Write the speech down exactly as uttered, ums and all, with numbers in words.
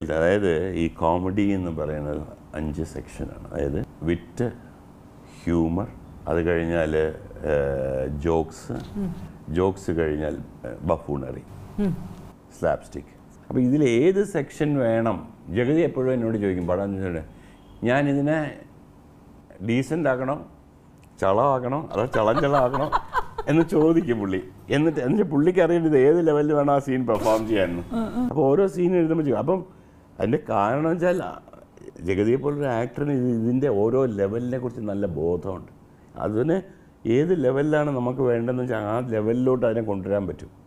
അതായത് ഈ കോമഡി എന്ന് പറയുന്നത് അഞ്ച് സെക്ഷനാണ്. അതായത് വിറ്റ്, ഹ്യൂമർ, അത് കഴിഞ്ഞാൽ ജോക്സ്, ജോക്സ് കഴിഞ്ഞാൽ ബഫൂണറി, സ്ലാപ്സ്റ്റിക്. അപ്പോൾ ഇതിൽ ഏത് സെക്ഷൻ വേണം? ജഗതി എപ്പോഴും എന്നോട് ചോദിക്കും, പടം ഞാനിതിനെ ഡീസൻ്റ് ആക്കണോ, ചളമാക്കണോ, അതോ ചളം ചളമാക്കണോ എന്ന് ചോദിക്കും പുള്ളി. എന്നിട്ട് എന്നിട്ട് പുള്ളിക്ക് അറിയേണ്ടത് ഏത് ലെവലിൽ വേണം ആ സീൻ പെർഫോം ചെയ്യാമെന്ന്. അപ്പോൾ ഓരോ സീൻ എഴുതുമ്പോൾ ചെയ്യും. അപ്പം അതിൻ്റെ കാരണം വെച്ചാൽ ജഗതിയെ പോലൊരു ആക്ടറിന് ഇതിൻ്റെ ഓരോ ലെവലിനെ കുറിച്ച് നല്ല ബോധമുണ്ട്. അതിന് ഏത് ലെവലിലാണ് നമുക്ക് വേണ്ടതെന്ന് വെച്ചാൽ ആ ലെവലിലോട്ട് അതിനെ കൊണ്ടുവരാൻ പറ്റും.